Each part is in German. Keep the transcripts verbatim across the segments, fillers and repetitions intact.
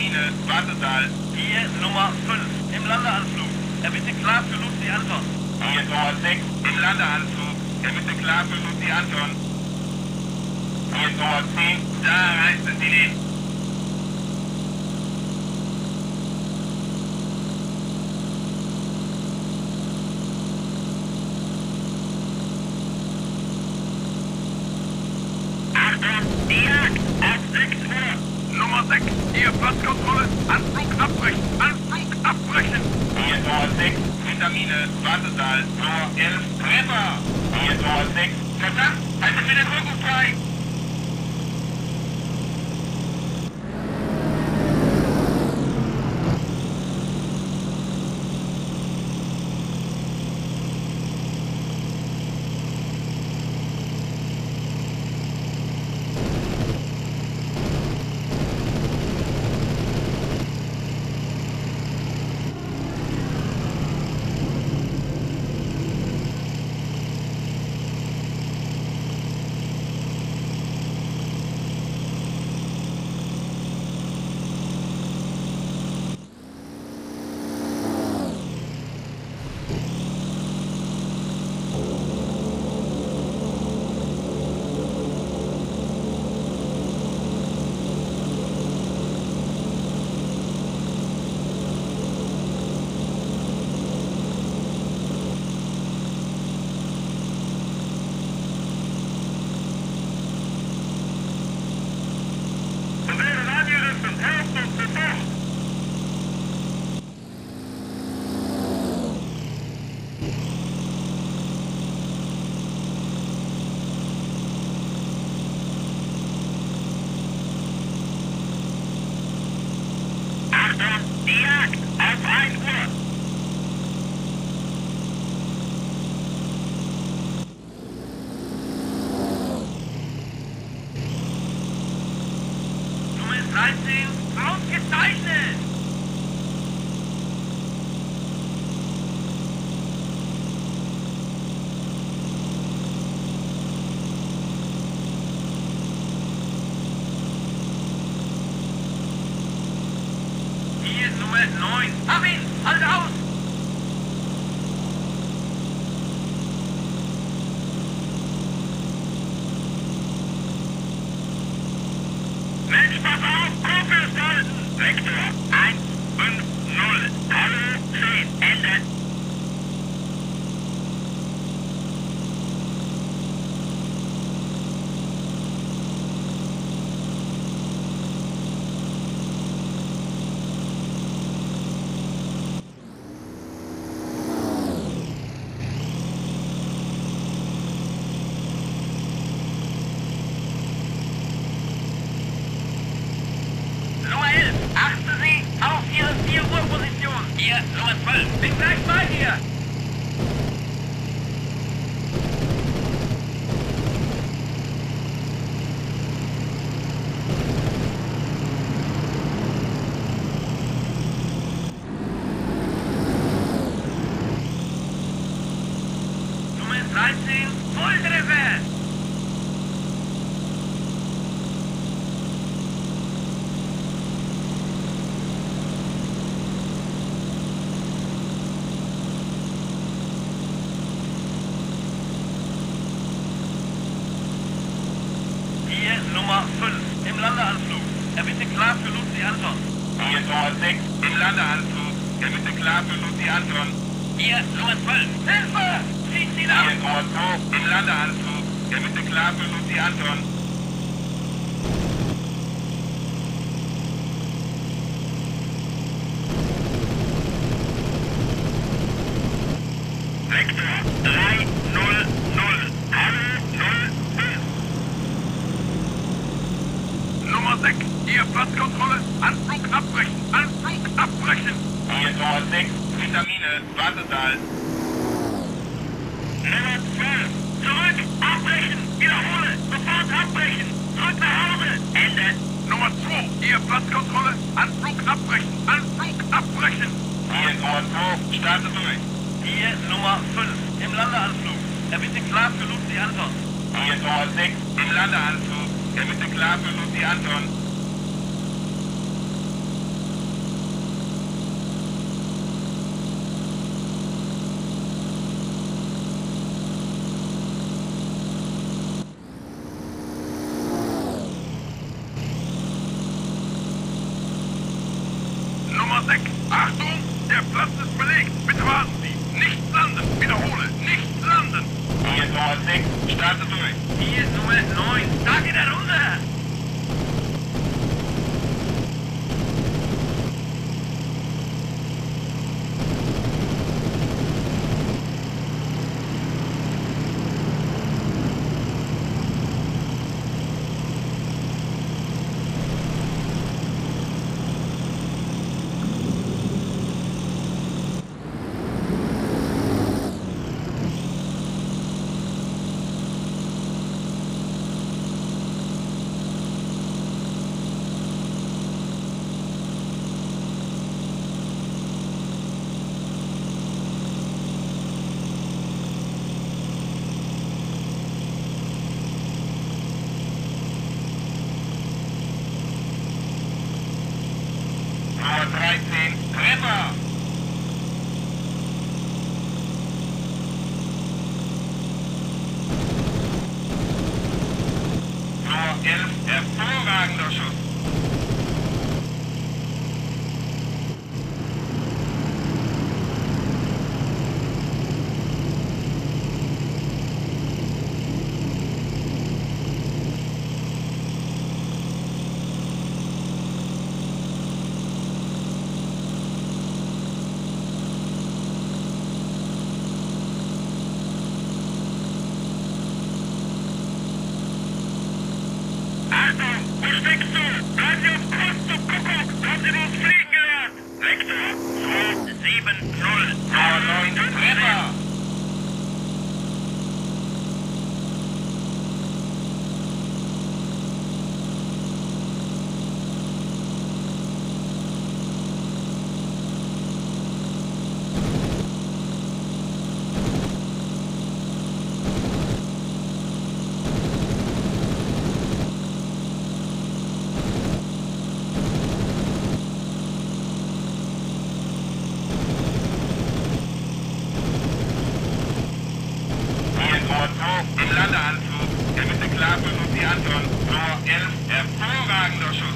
Termine, Wartesaal. Hier Nummer fünf im Landeanflug. Erbitte klar für Lucy Anton. Hier Nummer sechs im Landeanflug. Erbitte klar für Lucy Anton. Hier Nummer zehn, da reisen Sie hin. Achtung, die Jagd auf sechs Uhr. Nummer sechs, hier Platzkontrolle, Anflug abbrechen, Anflug abbrechen. Hier Nummer sechs, Vitamine, Wartesaal, Nummer elf, Treffer. Hier Nummer sechs, verdammt, halten Sie den Rücken frei. Die Jagd auf ein Uhr. Nummer dreizehn, ausgezeichnet. Nummer neun. Hab ihn! Halt aus! Mensch, pass auf! Kurs halten! Vektor eins fünf null. Hallo zehn. Ende. Achten Sie auf Ihre vier Uhr Position. Hier, Nummer zwölf. Bin gleich bei dir. Nummer dreizehn, Volltreffer. Nummer fünf im Landeanflug. Erbitte klar für Lucy Anton. Hier Nummer sechs im Landeanflug. Erbitte klar für Lucy Anton. Hier Nummer zwölf. Hilfe! Ziehen Sie nach! Hier Nummer zwei im Landeanflug. Erbitte klar für Lucy Anton. Vektor drei null null. Hallo null fünf. Nummer sechs, hier Platzkontrolle, Anflug abbrechen, Anflug abbrechen. Hier Nummer sechs, Vitamine, Wartesaal. Nummer zwölf, zurück, abbrechen, wiederhole, sofort abbrechen, zurück nach Hause, Ende. Nummer zwei, hier Platzkontrolle, Anflug abbrechen, Anflug abbrechen. Hier Nummer zwei, starte durch. Hier Nummer fünf im Landeanflug. Erbitte klar für Lucy Anton. Hier Nummer sechs im Landeanflug. Erbitte klar für Lucy Anton. Nummer sechs, Achtung, der Platz ist belegt. Bitte warten Sie. Nicht landen. Wiederhole, nicht landen. Hier ist Nummer sechs, starte durch. Hier ist Nummer neun, start wieder runter. dreizehn, Treffer! Nummer elf, hervorragender Schuss. Im Landeanflug, der Mitte klar für die Anton, Nummer elf, hervorragender Schuss.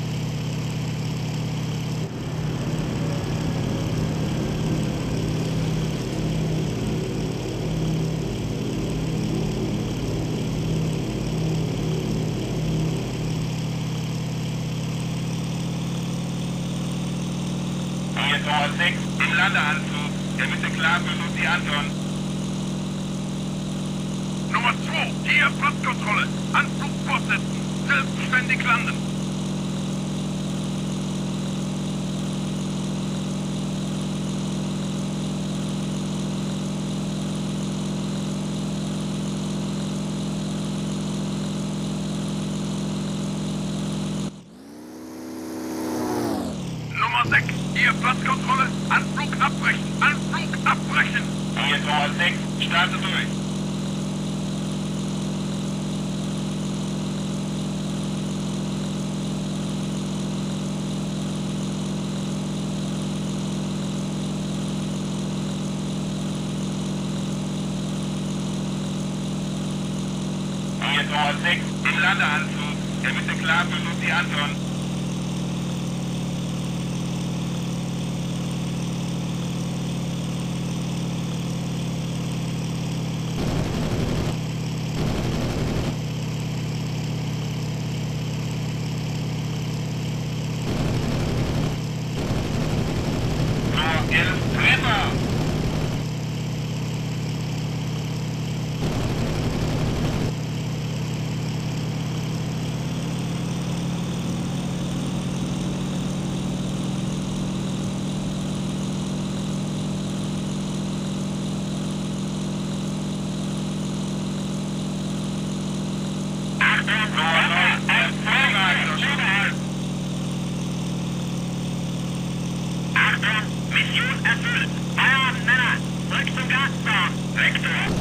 Hier ist Nummer sechs, im Landeanflug, der Mitte klar für die Anton. Nummer zwei, hier Platzkontrolle. Anflug fortsetzen. Selbstständig landen. Nummer sechs, hier Platzkontrolle. Anflug abbrechen. Anflug abbrechen. Hier ist Nummer sechs, starte durch. Nummer sechs, im Landeanflug, der Mitte klar für Lucy Anton. Nummer elf, Treffer! Mission erfüllt. Feierabend, Männer. Zurück zum Gasbahn. Vektor.